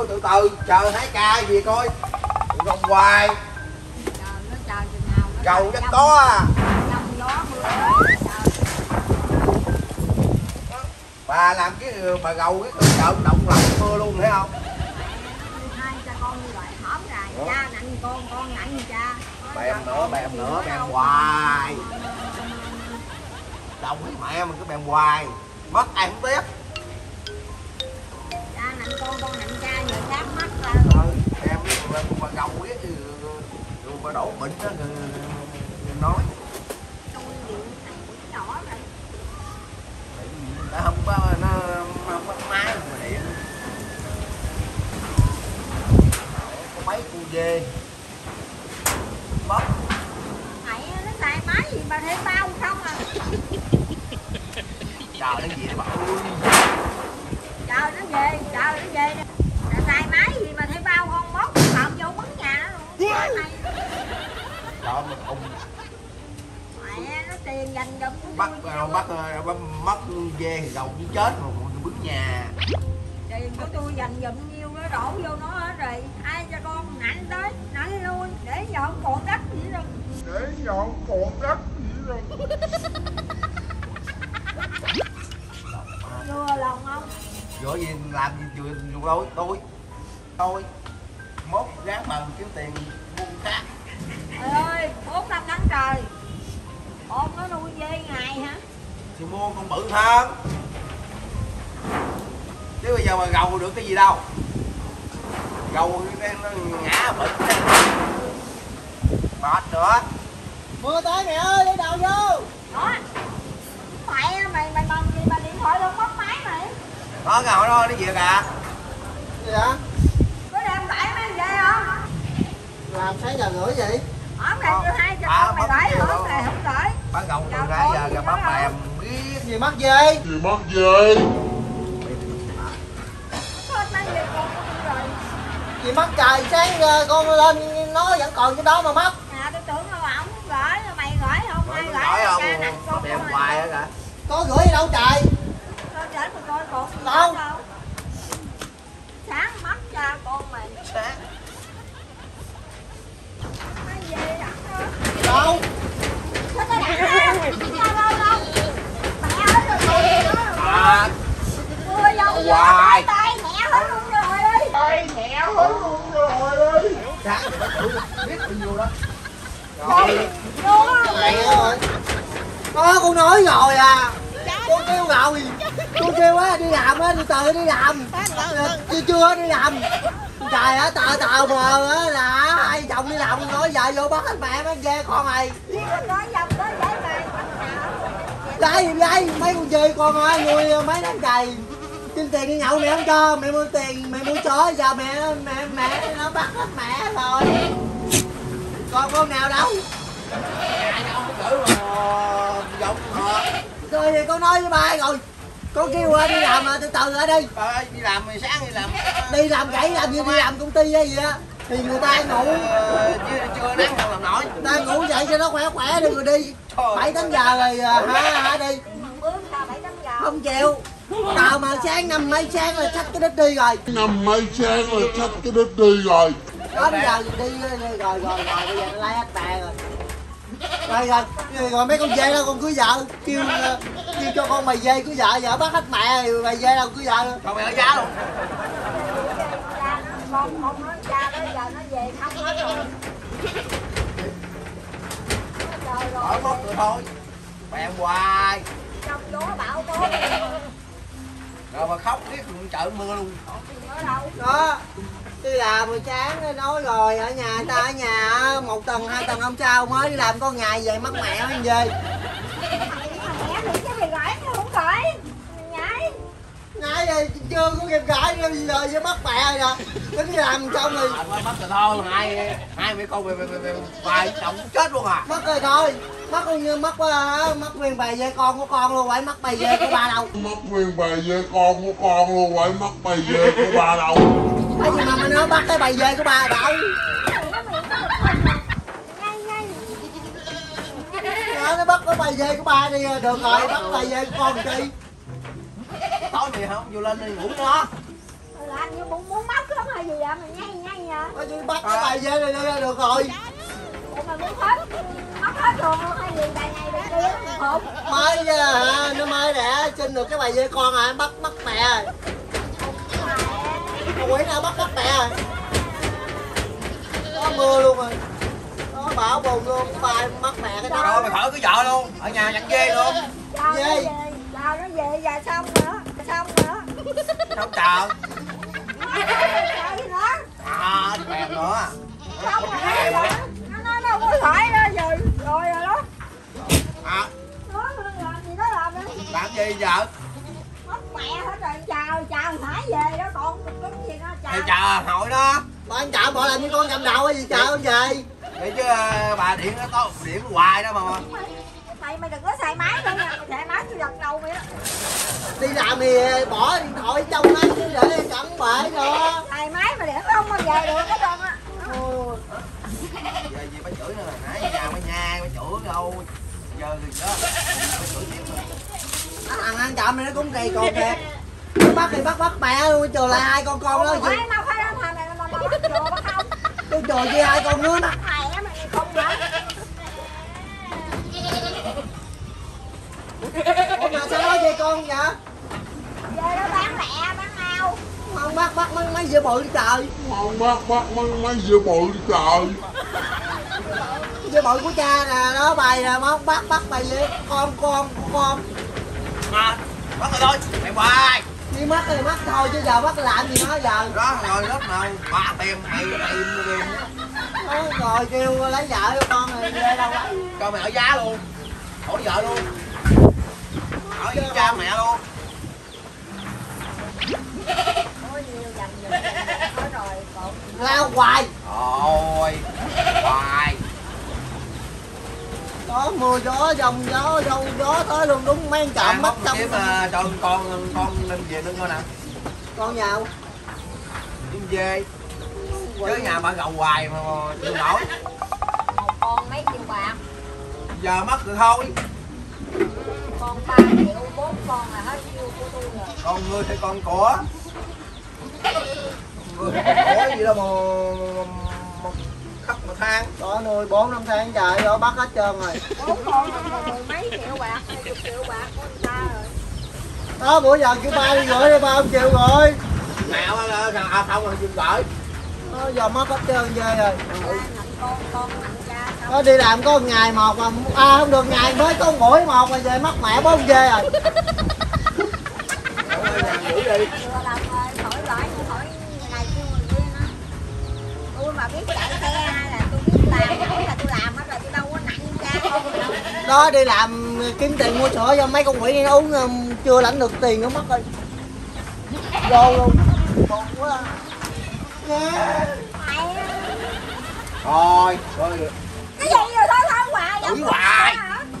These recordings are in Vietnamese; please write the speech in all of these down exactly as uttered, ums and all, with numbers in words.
thôi từ từ chờ hái ca gì coi không hoài gầu chắc có à. Bà làm cái bà gầu cái tự chợ động lại mưa luôn thấy không? Hai cha con như vậy hổm rồi, cha nặng con, con nặng như cha. Bèm nữa, bèm nữa, bèm hoài. Đồng với mẹ mình cứ bèm hoài, mất ai không tiếc. Cha nặng con, con nặng cha, giờ khác mất ra. Ừ, em bà gầu biết rồi bà đổ bệnh đó nói. Nó không có nó không có máy mà điện có mấy cu dê bóp mày nó xài máy gì mà thêm bao không à. Trời nó gì đấy bà ơi, Trời nó về, trời nó về là xài máy gì mà thêm bao không bóp phạm vô bắn nhà nó luôn. đó mà không Mẹ nó tiền dành dụm bắt bắt bắt mất dê thì gầu cũng chết mà còn bứt nhà. tiền của tôi dành dụm nhiêu nó đổ vô nó hết rồi. Ai cho con nặng tới nặng luôn để giờ không còn đất gì đâu, để giờ không còn đất gì đâu. vừa lòng không Vừa gì làm gì vừa vừa tôi tôi tôi mốt ráng bằng kiếm tiền buôn khác. trời ơi bốn năm tháng trời con nó nuôi dê ngày hả? Thì mua con bự hơn chứ bây giờ mà gầu được cái gì đâu, gầu nó ngã bệnh mệt nữa. Mưa tới mẹ ơi, đi đầu vô. Đó mẹ mày mày bằng gì mà điện thoại luôn mất máy mày? Đó cái hồi đó nó về kìa. Gì hả? Có đem tải mấy dê không? Làm sáng giờ rưỡi vậy? Ở mày đưa hai cho con mày gửi hưởng này không gửi. Bán gầu từ nãy giờ kìa bắp bèm biết Gì mất dê? Gì mất dê? Hết mấy dê con con rồi. Gì mất trời, sáng ờ, con lên nó vẫn còn cái đó mà mất. À tôi tưởng đâu ổng gửi, mày gửi không? Ai gửi không ca nặng con bèm con hoài mày. á kìa. Có gửi đâu trời. Thôi để mà coi còn gì Đâu? nữa đâu. Sáng mất cha con mày. Sáng. Mấy dê đặt đó. Đâu? Sao tao đặt ra? Đâu đâu đâu. Mẹ ơi rồi mẹ ơi. À, Mưa dâu gió hoài. tay mẹ hết luôn rồi đi. Tay mẹ hết luôn rồi đi. sáng thì nó thử biết bao nhiêu đó. Rồi. Vô Mẹ ơi. Có con nói rồi à. Con kêu rồi. Con kêu á đi làm á, đi từ đi làm. Chưa chưa đi làm. Trời ơi tờ tờ mờ á là hai chồng đi làm nói vợ vô bắt hết mẹ mấy dê con này. nói dòng đó vậy mày. Đây đây mấy con dê con ơi nuôi mấy tháng trời. Xin tiền đi nhậu mẹ không cho, mẹ mua tiền mẹ mua chó giờ mẹ mẹ mẹ nó bắt hết mẹ rồi. Còn con nào đâu. Nhà nhau không gửi mà giọng hả? Rồi thì con nói với ba rồi. Con kêu qua đi làm mà từ từ lại đi. Bà ơi, đi làm rồi sáng đi làm. Đi làm gãy làm gì đi làm công ty hay gì á. Thì người ta ngủ. Ờ, chưa chưa nắng không làm nổi. Người ta ngủ dậy cho nó khỏe khỏe đi rồi đi. bảy tám giờ rồi hả hả đi. Bướm ra bảy tám giờ. Không chịu. Tao mà sáng năm mấy sáng là xách cái đít đi rồi. Năm mấy sáng là xách cái đít đi rồi. tám giờ đi rồi rồi rồi, rồi bây giờ nó lấy hết bè rồi. Rồi rồi, rồi, rồi mấy con dê đâu con cưới vợ. Kêu uh, kêu cho con mày dê cưới vợ, vợ bắt hết mẹ rồi mày dê đâu cưới vợ nữa. Còn mày ở giá luôn. Cha nó con con nói cha đó giờ nó về không hết rồi. Trời Hỏi rồi. mốt rồi thôi. Bèm hoài. Trong gió bão tố. Rồi mà khóc biết cũng chợ mưa luôn. Còn gì nữa đâu. Đó, đi làm rồi sáng nói rồi ở nhà ta ở nhà một tuần hai tuần không sao, mới đi làm có ngày về mất mẹ mấy dê. Mẹ thì cái mày gửi chứ không gửi. Mày nhảy. Nãy giờ chưa có kịp gãi nữa giờ với mất mẹ rồi nè. Tính đi làm xong rồi. À, mất rồi thôi, hai hai mẹ con về về về vài chồng chết luôn à. Mất rồi thôi, mất không như mất uh, mất nguyên bầy dê con của con luôn, phải mất bầy dê của ba đâu. Mất nguyên bầy dê con của con luôn, phải mất bầy dê của ba đâu. Cái gì mà mày nói bắt cái bầy dê của ba đâu. Nó nó bắt cái bầy dê của ba đi được rồi, bắt bầy dê của con chi. Tối mày không vô lên đi ngủ nó. làm như muốn muốn mất lắm hay gì vậy mà nhây nhây nha. Thôi chứ bắt cái bài dê này ra được rồi. Ủa mà muốn hết mất hết luôn hay gì bài này bài kia không? Mới hả, nó mới đẻ xin được cái bài dê con à, bắt bắt mẹ rồi. Quỷ nào bắt bắt mẹ rồi. Có mưa luôn rồi. Nó bão bùng luôn, bài bắt mẹ cái Rồi mày khỏi cái vợ luôn, ở nhà nhặt dê luôn. Chào nó Dê. về, chào nó về giờ xong nữa, xong nữa. Không chờ. Chào gì nữa? À, kẹt nữa. Xong rồi nó vậy. Nó nói nó có thoại ra rồi, rồi rồi đó. À, Nó làm gì nó làm đi. làm gì vợ? Mất mẹ hết rồi, chào chào phải về đó con cứng gì nó chào. Thì chờ hội đó. bà anh chợ bộ làm như con cầm đầu hay gì chợ về. Vậy chứ bà điện nó to, điện hoài đó mà. Mày mày đừng có xài máy nữa nha, mày xài máy tôi giật đầu mày đó. Đi làm thì bỏ điện thoại trong lấy chứ để chẳng bể nữa. Xài máy mà để không mà về được cái con á. Ồ, Giờ gì bà chửi nữa rồi, nãy giờ bà nhai bà chửi đâu. Giờ thì đó. Bà chửi tiếp rồi. thằng ăn trộm này nó cũng kỳ cục kìa. Nó bắt thì bắt bắt mẹ luôn, trừ lại hai con con đó. Phải mau phải làm thằng này mà mà bắt chùa bắt không. Tôi trừ chi hai con nữa đó. Mày á mày không vậy. Ủa mà sao nói vậy con vậy? Về đó bán lẹ bán mau. Không bắt bắt mấy mấy dưa bự đi trời. Không bắt bắt mấy mấy dưa bự đi trời. Dưa bự của cha nè, đó bài nè, mong bắt bắt bài gì con con con. À, bắt rồi thôi, mày hoài. Đi mất thì mất thôi chứ giờ bắt làm gì nó giờ. Đó rồi lớp nào ba tìm mày tìm tìm. Đó, rồi kêu lấy vợ cho con rồi về đâu lấy. Cho mày ở giá luôn. Hỏi vợ luôn. Ở với cha mẹ luôn. Có nhiều dần dần có rồi còn. Lao hoài. Ôi, hoài. Có mưa gió dòng gió dâu gió tới luôn đúng mấy anh trộm bắt xong. Kiếm uh, cho con con lên về nữa coi nè. Con nào? Kiếm dê. Chứ nhà bà gầu hoài mà chịu nổi. Một con mấy triệu bạc. Giờ mất rồi thôi. Con ba triệu bốn con là hết nhiêu của tôi rồi. Con ngươi thì con của. Người có gì đâu mà, mà khắp mà than. Có nuôi bốn năm tháng trời rồi bắt hết trơn rồi. Bốn con là mười mấy triệu bạc, hai chục triệu bạc của người ta rồi. Đó bữa giờ kêu ba đi gửi đi ba không chịu rồi. Mẹo thằng à không rồi chịu gửi. Đó, giờ mất hết trơn ghê rồi. Con con nặng cha xong. Nó đi làm có một ngày một mà à, không được ngày mới có một buổi một mà về mất mẹ bốn dê rồi. Giữ đi. Vừa làm thổi lõi thổi ngày kêu người kia nữa. Tôi mà biết chạy xe hay là tôi biết làm hay là tôi làm hết rồi tôi đâu có nặng cha không đâu. Đó đi làm kiếm tiền mua sữa cho mấy con quỷ này nó uống um, chưa lãnh được tiền nó mất rồi. Vô luôn. Còn quá. Yeah. Mày Thôi, thôi được. cái gì rồi thôi thôi hoài Đuổi hoài.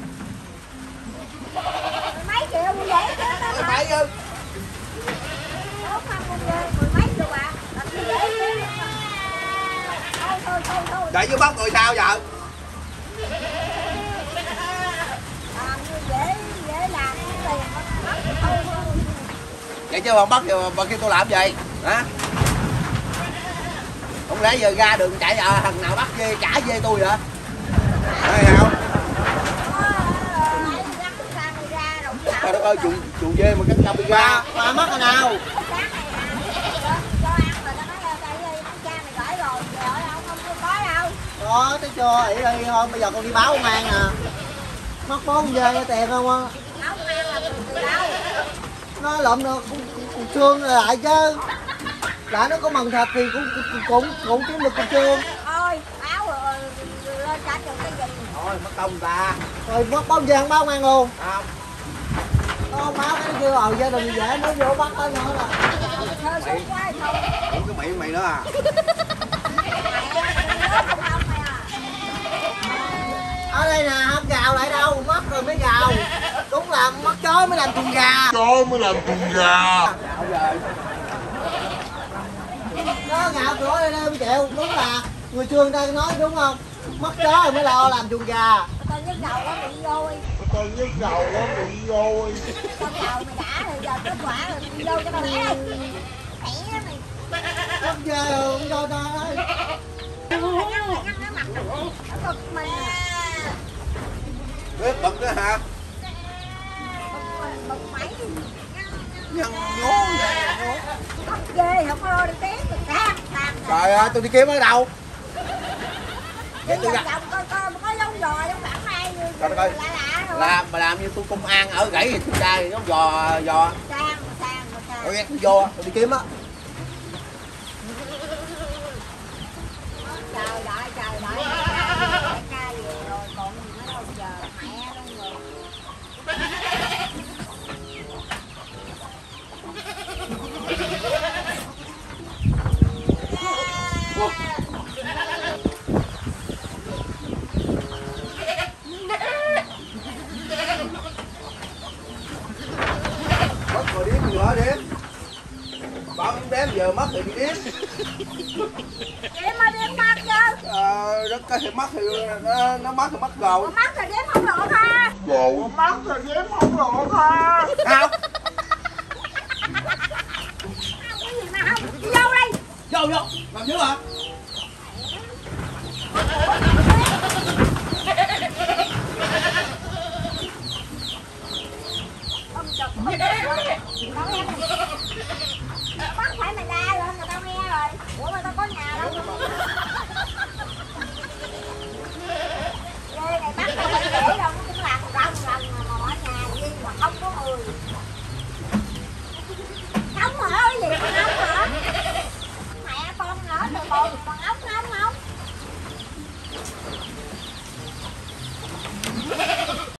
Mấy triệu như vậy chứ đó Thôi hả? phải chứ. Bốn năm con dê mười mấy triệu bạc làm gì dễ chứ. Thôi thôi thôi thôi. Vậy chứ bắt rồi sao vợ? Làm như dễ dễ làm cái tiền bắt thôi thôi. Vậy chứ mà bắt thì bà kêu tôi làm gì? Hả? Không lẽ giờ ra đường chạy à, thằng nào bắt dê trả dê tôi vậy? Thấy không? Trời đất ơi, chuồng chuồng dê mà cắn camera. Bà mất rồi nào? Đó, tới chưa, ỉ đi thôi, bây giờ con đi báo công an nè. Mất bốn dê tiền không á. Nó lụm được cục xương lại chứ. Đã nó có mần thịt thì cũng cũng cũng, cũng kiếm được cục xương. Thôi, báo rồi lên trả cho cái gì. Thôi, mất công ta. Rồi mất bốn dê không báo công an luôn. Không. Nó báo cái nó kêu ờ gia đình dễ nó vô bắt nó nữa là. Thơ súng quá hay không? Ủa cái miệng mày nữa à? Ở đây nè, không gào lại đâu, mất rồi mới gào. Đúng là mất chó mới làm chuồng gà. Chó mới làm chuồng gà. Gạo rồi. Nó gào cửa đây không chịu, đúng là người xưa người ta nói đúng không? Mất chó rồi mới lo làm chuồng gà. Tao nhức đầu nó bị rồi. Con nhức đầu nó bị rồi. Con đầu mày đã rồi giờ kết quả rồi đi vô cho tao lẽ đây. Mẹ mày Bắt ghê không cho ta ơi. Bếp bật đó hả? Nhăn nhố nhăn nhố. ghê không có đi tiếp được tam tam. Trời ơi tôi đi kiếm ở đâu? Đi vòng vòng coi coi có giống giò giống bản này Trời đất ơi. lạ lạ rồi. Làm mà làm như tôi công an ở gãy thì tôi trai giống giò giò. Sang sang sang. Tôi ghét vô tôi đi kiếm á. Trời đợi trời đợi. Ca về rồi còn gì nữa đâu giờ mẹ luôn rồi. Mất rồi điếm nữa điếm. Bảo em đếm giờ mất thì bị điếm. Đếm mà đếm mất chứ. Ờ, nó có thì mất thì nó, nó mất thì mất rồi. Mất rồi đếm không được ha. Rồi. Mất rồi đếm không được ha. Sao? Cái gì mà không? Đi đâu đi? Vô vô, làm dữ hả? Ông chụp ông chụp tao nghe mày bắt phải mày la lên là tao nghe rồi. Ủa mà tao có nhà đâu.